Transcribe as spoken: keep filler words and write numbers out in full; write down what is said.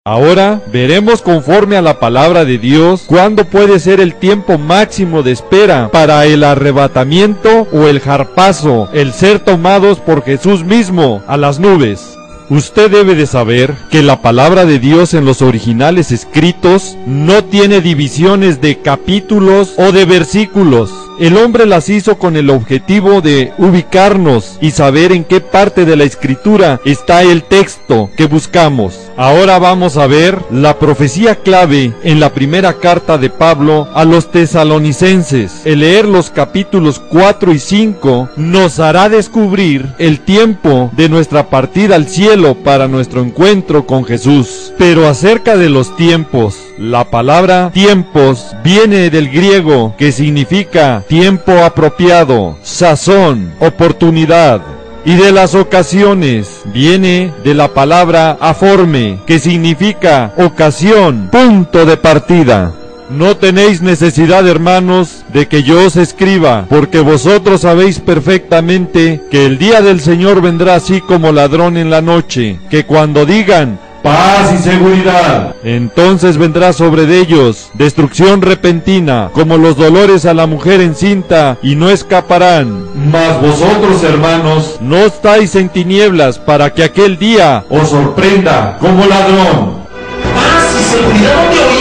Ahora veremos conforme a la palabra de Dios cuándo puede ser el tiempo máximo de espera para el arrebatamiento o el jarpazo, el ser tomados por Jesús mismo a las nubes. Usted debe de saber que la palabra de Dios en los originales escritos no tiene divisiones de capítulos o de versículos. El hombre las hizo con el objetivo de ubicarnos y saber en qué parte de la escritura está el texto que buscamos. Ahora vamos a ver la profecía clave en la primera carta de Pablo a los tesalonicenses. El leer los capítulos cuatro y cinco nos hará descubrir el tiempo de nuestra partida al cielo para nuestro encuentro con Jesús. Pero acerca de los tiempos, la palabra tiempos viene del griego que significa tiempo apropiado, sazón, oportunidad. Y de las ocasiones viene de la palabra aforme, que significa ocasión, punto de partida. No tenéis necesidad, hermanos, de que yo os escriba, porque vosotros sabéis perfectamente que el día del Señor vendrá así como ladrón en la noche, que cuando digan paz y seguridad, entonces vendrá sobre ellos destrucción repentina, como los dolores a la mujer encinta, y no escaparán. Mas vosotros, hermanos, no estáis en tinieblas, para que aquel día os sorprenda como ladrón. Paz y seguridad,